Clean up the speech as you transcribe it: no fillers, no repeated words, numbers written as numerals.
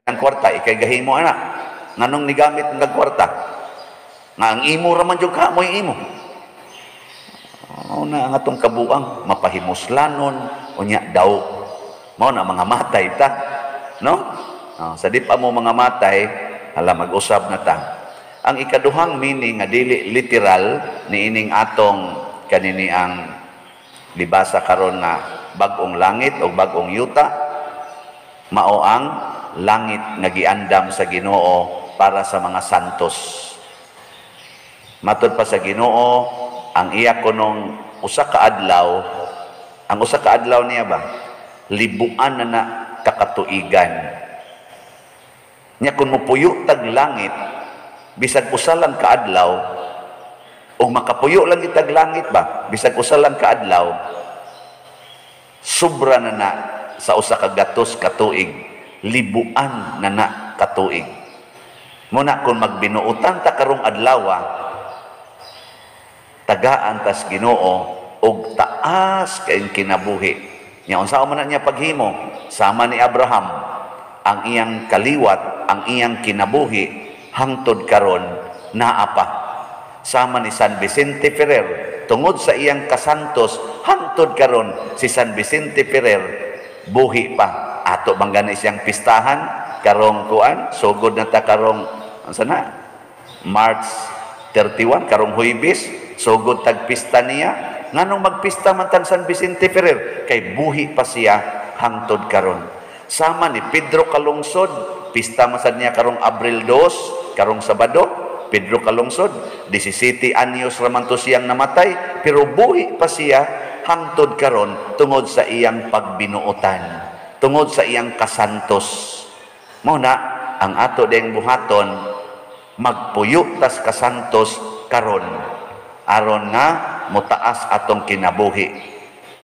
ang kwarta ikay gahimo ana. Nganong nigamit ng kwarta? Nga ang imo raman jud ka mo imo. Mao na ang atong kabuang mapahimuslanon unya daw. Mao na mga matay ta, no? Sa di pa mo mga matay, hala mag-usab na ta. Ang ikaduhang meaning nga dili literal niining atong kanini ang libasa karon nga bag-ong langit o bag-ong yuta, mao ang langit nga giandam sa Ginoo para sa mga santos. Matud pa sa Ginoo, ang iya kunong usa ka adlaw, ang usa ka adlaw niya ba, libuan na kakatuigan. Nya kun mopuyo tag langit, bisag usa lang ka adlaw, o makapuyo lang itag langit ba, bisag usa lang ka adlaw, sobra na sa usa ka gatos katuig, libuan na katuig. Muna kung magbinuutan ta karong adlaw, tagaan tas Ginoo og taas kayong kinabuhi. Nya unsa man niya paghimo sama ni Abraham, ang iyang kaliwat, ang iyang kinabuhi hangtod karon naa pa. Sama ni San Vicente Ferrer tungod sa iyang kasantos hangtod karon si San Vicente Ferrer buhi pa. Ato bang gani siyang pistahan karong kuan sugod na ta karong sana March 31 karong Huwebes sugod tag pista niya. Nganong magpista man tan San Vicente Ferrer kay buhi pa siya hangtod karon. Sama ni Pedro Calungsod, pista man sad niya karong Abril 2 karong Sabado. Pedro Calungsod 17 anyos raman to siyang namatay pero buhi pa siya hangtod karon tungod sa iyang pagbinuotan, tungod sa iyang kasantos. Mao na ang ato ding buhaton magpuyo tas kasantos karon aron nga motaas atong kinabuhi.